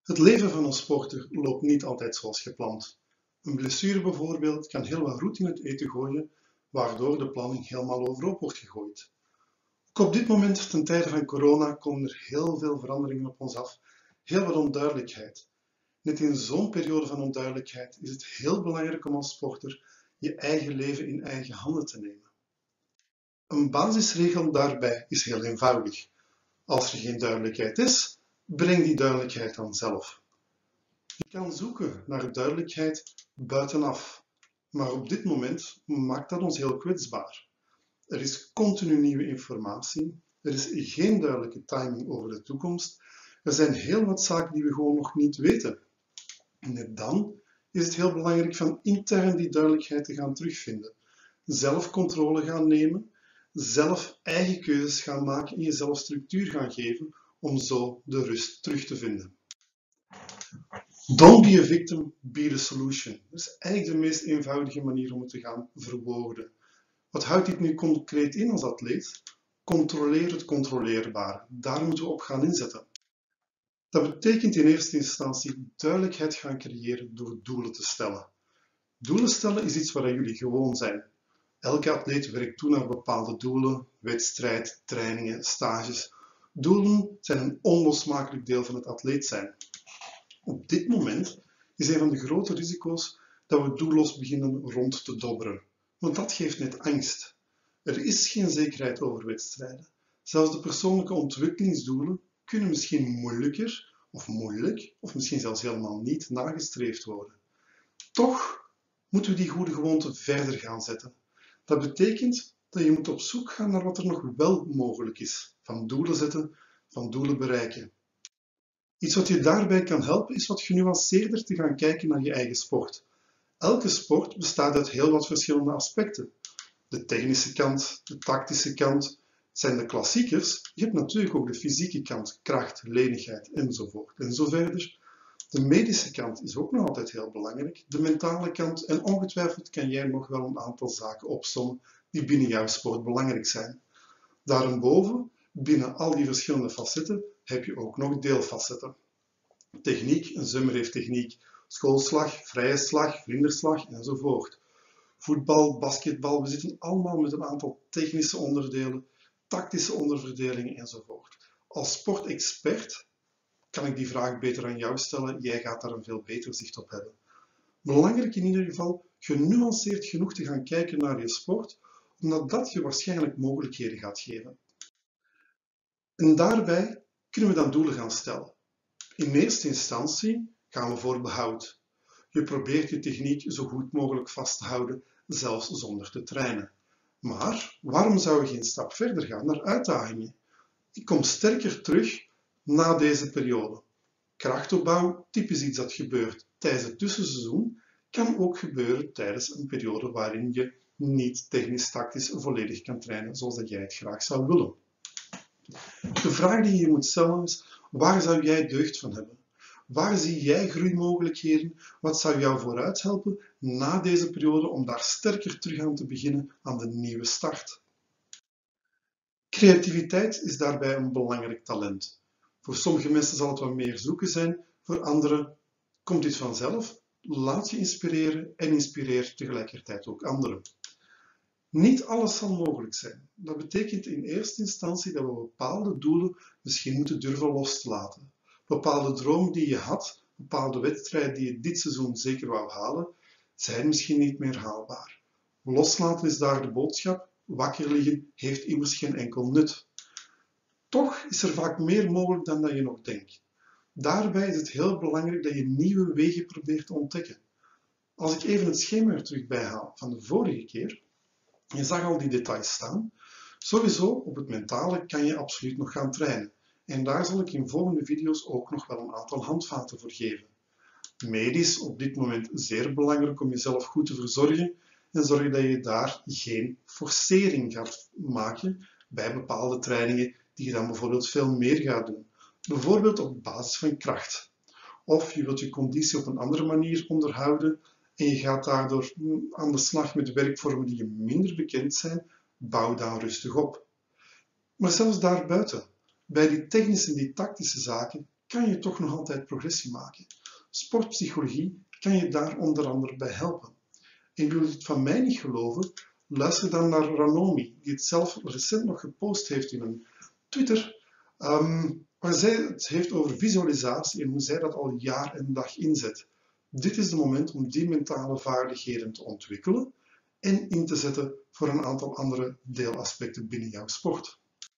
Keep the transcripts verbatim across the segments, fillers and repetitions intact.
Het leven van een sporter loopt niet altijd zoals gepland. Een blessure bijvoorbeeld kan heel wat roet in het eten gooien, waardoor de planning helemaal overhoop wordt gegooid. Ook op dit moment, ten tijde van corona, komen er heel veel veranderingen op ons af, heel wat onduidelijkheid. Net in zo'n periode van onduidelijkheid is het heel belangrijk om als sporter je eigen leven in eigen handen te nemen. Een basisregel daarbij is heel eenvoudig. Als er geen duidelijkheid is, breng die duidelijkheid dan zelf. Je kan zoeken naar duidelijkheid buitenaf, maar op dit moment maakt dat ons heel kwetsbaar. Er is continu nieuwe informatie, er is geen duidelijke timing over de toekomst, er zijn heel wat zaken die we gewoon nog niet weten. En net dan is het heel belangrijk van intern die duidelijkheid te gaan terugvinden, zelf controle gaan nemen, zelf eigen keuzes gaan maken en jezelf structuur gaan geven om zo de rust terug te vinden. Don't be a victim, be the solution. Dat is eigenlijk de meest eenvoudige manier om het te gaan verwoorden. Wat houdt dit nu concreet in als atleet? Controleer het controleerbare. Daar moeten we op gaan inzetten. Dat betekent in eerste instantie duidelijkheid gaan creëren door doelen te stellen. Doelen stellen is iets waar jullie gewoon zijn. Elke atleet werkt toe naar bepaalde doelen, wedstrijd, trainingen, stages. Doelen zijn een onlosmakelijk deel van het atleet zijn. Op dit moment is een van de grote risico's dat we doelloos beginnen rond te dobberen. Want dat geeft net angst. Er is geen zekerheid over wedstrijden. Zelfs de persoonlijke ontwikkelingsdoelen kunnen misschien moeilijker of moeilijk, of misschien zelfs helemaal niet nagestreefd worden. Toch moeten we die goede gewoonte verder gaan zetten. Dat betekent dat je moet op zoek gaan naar wat er nog wel mogelijk is. Van doelen zetten, van doelen bereiken. Iets wat je daarbij kan helpen is wat genuanceerder te gaan kijken naar je eigen sport. Elke sport bestaat uit heel wat verschillende aspecten. De technische kant, de tactische kant zijn de klassiekers. Je hebt natuurlijk ook de fysieke kant, kracht, lenigheid enzovoort en zo verder. De medische kant is ook nog altijd heel belangrijk. De mentale kant en ongetwijfeld kan jij nog wel een aantal zaken opsommen die binnen jouw sport belangrijk zijn. Daarboven, binnen al die verschillende facetten, heb je ook nog deelfacetten. Techniek, een zwemmer heeft techniek, schoolslag, vrije slag, vlinderslag enzovoort. Voetbal, basketbal, we zitten allemaal met een aantal technische onderdelen, tactische onderverdelingen enzovoort. Als sportexpert kan ik die vraag beter aan jou stellen, jij gaat daar een veel beter zicht op hebben. Belangrijk in ieder geval, genuanceerd genoeg te gaan kijken naar je sport, omdat dat je waarschijnlijk mogelijkheden gaat geven. En daarbij kunnen we dan doelen gaan stellen. In eerste instantie gaan we voor behoud. Je probeert je techniek zo goed mogelijk vast te houden, zelfs zonder te trainen. Maar waarom zou je geen stap verder gaan naar uitdagingen? Ik kom sterker terug na deze periode. Krachtopbouw, typisch iets dat gebeurt tijdens het tussenseizoen, kan ook gebeuren tijdens een periode waarin je niet technisch-tactisch volledig kan trainen zoals dat jij het graag zou willen. De vraag die je moet stellen is, waar zou jij deugd van hebben? Waar zie jij groeimogelijkheden? Wat zou jou vooruit helpen na deze periode om daar sterker terug aan te beginnen aan de nieuwe start? Creativiteit is daarbij een belangrijk talent. Voor sommige mensen zal het wat meer zoeken zijn, voor anderen komt dit vanzelf. Laat je inspireren en inspireer tegelijkertijd ook anderen. Niet alles zal mogelijk zijn. Dat betekent in eerste instantie dat we bepaalde doelen misschien moeten durven los te laten. Bepaalde dromen die je had, bepaalde wedstrijden die je dit seizoen zeker wou halen, zijn misschien niet meer haalbaar. Loslaten is daar de boodschap. Wakker liggen heeft immers geen enkel nut. Toch is er vaak meer mogelijk dan dat je nog denkt. Daarbij is het heel belangrijk dat je nieuwe wegen probeert te ontdekken. Als ik even het schema er terug bij haal van de vorige keer, je zag al die details staan. Sowieso op het mentale kan je absoluut nog gaan trainen. En daar zal ik in volgende video's ook nog wel een aantal handvaten voor geven. Medisch op dit moment zeer belangrijk om jezelf goed te verzorgen en zorg dat je daar geen forcering gaat maken bij bepaalde trainingen die je dan bijvoorbeeld veel meer gaat doen. Bijvoorbeeld op basis van kracht. Of je wilt je conditie op een andere manier onderhouden en je gaat daardoor aan de slag met werkvormen die je minder bekend zijn, bouw dan rustig op. Maar zelfs daarbuiten, bij die technische en die tactische zaken, kan je toch nog altijd progressie maken. Sportpsychologie kan je daar onder andere bij helpen. En wil je het van mij niet geloven? Luister dan naar Ranomi, die het zelf recent nog gepost heeft in een Twitter, um, waar zij het heeft over visualisatie en hoe zij dat al jaar en dag inzet. Dit is het moment om die mentale vaardigheden te ontwikkelen en in te zetten voor een aantal andere deelaspecten binnen jouw sport.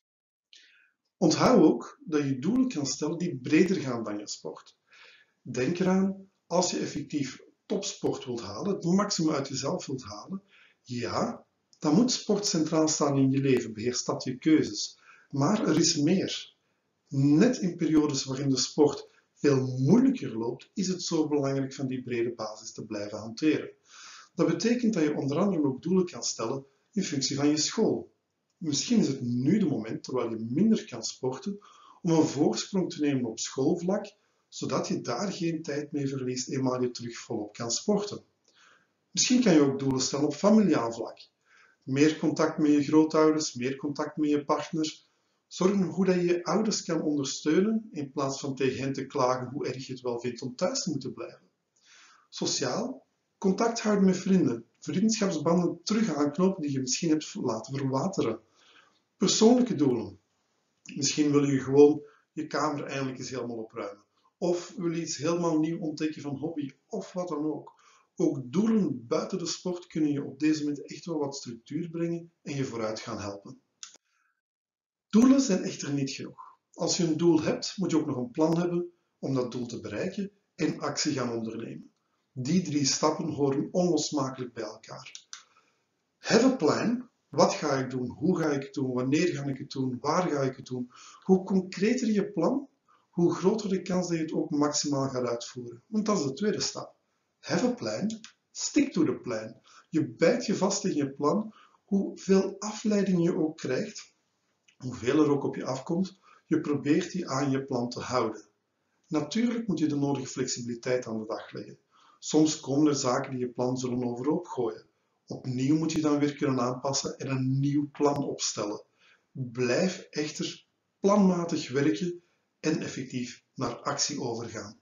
Onthoud ook dat je doelen kan stellen die breder gaan dan je sport. Denk eraan, als je effectief topsport wilt halen, het maximum uit jezelf wilt halen, ja, dan moet sport centraal staan in je leven, beheers dat je keuzes. Maar er is meer. Net in periodes waarin de sport veel moeilijker loopt, is het zo belangrijk van die brede basis te blijven hanteren. Dat betekent dat je onder andere ook doelen kan stellen in functie van je school. Misschien is het nu de moment, terwijl je minder kan sporten, om een voorsprong te nemen op schoolvlak, zodat je daar geen tijd mee verliest eenmaal je terug volop kan sporten. Misschien kan je ook doelen stellen op familiaal vlak. Meer contact met je grootouders, meer contact met je partner. Zorg hoe dat je je ouders kan ondersteunen in plaats van tegen hen te klagen hoe erg je het wel vindt om thuis te moeten blijven. Sociaal, contact houden met vrienden, vriendschapsbanden terug aanknopen die je misschien hebt laten verwateren. Persoonlijke doelen. Misschien wil je gewoon je kamer eindelijk eens helemaal opruimen. Of wil je iets helemaal nieuw ontdekken van hobby, of wat dan ook. Ook doelen buiten de sport kunnen je op deze moment echt wel wat structuur brengen en je vooruit gaan helpen. Doelen zijn echter niet genoeg. Als je een doel hebt, moet je ook nog een plan hebben om dat doel te bereiken en actie gaan ondernemen. Die drie stappen horen onlosmakelijk bij elkaar. Have a plan. Wat ga ik doen? Hoe ga ik het doen? Wanneer ga ik het doen? Waar ga ik het doen? Hoe concreter je plan, hoe groter de kans dat je het ook maximaal gaat uitvoeren. Want dat is de tweede stap. Have a plan. Stick to the plan. Je bijt je vast in je plan. Hoeveel afleiding je ook krijgt, hoeveel er ook op je afkomt, je probeert die aan je plan te houden. Natuurlijk moet je de nodige flexibiliteit aan de dag leggen. Soms komen er zaken die je plan zullen overhoop gooien. Opnieuw moet je dan weer kunnen aanpassen en een nieuw plan opstellen. Blijf echter planmatig werken en effectief naar actie overgaan.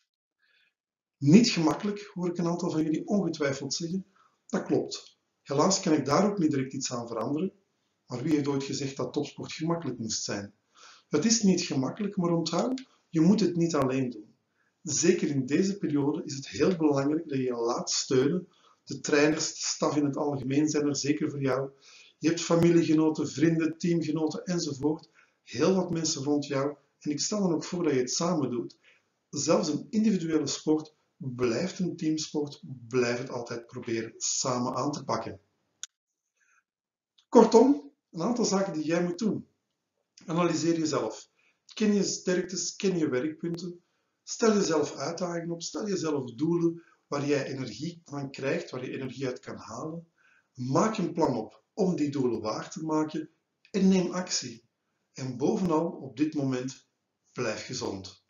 Niet gemakkelijk, hoor ik een aantal van jullie ongetwijfeld zeggen. Dat klopt. Helaas kan ik daar ook niet direct iets aan veranderen. Maar wie heeft ooit gezegd dat topsport gemakkelijk moest zijn? Het is niet gemakkelijk, maar onthoud, je moet het niet alleen doen. Zeker in deze periode is het heel belangrijk dat je je laat steunen. De trainers, de staf in het algemeen zijn er zeker voor jou. Je hebt familiegenoten, vrienden, teamgenoten enzovoort. Heel wat mensen rond jou. En ik stel dan ook voor dat je het samen doet. Zelfs een individuele sport blijft een teamsport. Blijf het altijd proberen samen aan te pakken. Kortom, een aantal zaken die jij moet doen. Analyseer jezelf. Ken je sterktes, ken je werkpunten. Stel jezelf uitdagingen op, stel jezelf doelen waar jij energie van krijgt, waar je energie uit kan halen. Maak een plan op om die doelen waar te maken en neem actie. En bovenal op dit moment, blijf gezond.